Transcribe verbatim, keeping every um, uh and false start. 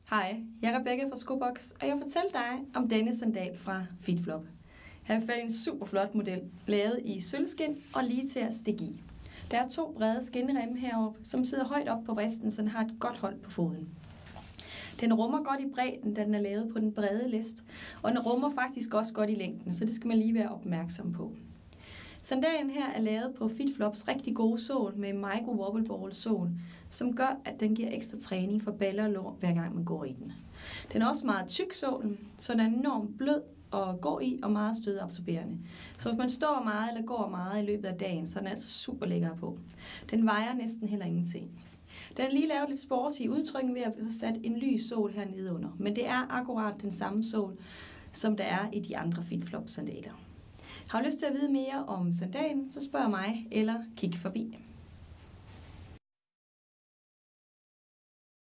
Hej, jeg er Rebecca fra Skobox, og jeg fortæller dig om denne sandal fra Fitflop. Her er en super flot model, lavet i sølvskin og lige til at stikke i. Der er to brede skinremme heroppe, som sidder højt op på vristen, så den har et godt hold på foden. Den rummer godt i bredden, da den er lavet på den brede læst, og den rummer faktisk også godt i længden, så det skal man lige være opmærksom på. Sandalen her er lavet på Fitflops rigtig gode sål med micro wobble ball sål, som gør, at den giver ekstra træning for baller og lår, hver gang man går i den. Den er også meget tyk sålen, så den er enormt blød at gå i og meget stødabsorberende. Så hvis man står meget eller går meget i løbet af dagen, så er den altså super lækker på. Den vejer næsten heller ingenting. Den er lige lavet lidt sporty i udtrykning ved at have sat en lys sål her nede under, men det er akkurat den samme sål, som der er i de andre Fitflop sandaler. Har du lyst til at vide mere om sandalen, så spørg mig eller kig forbi.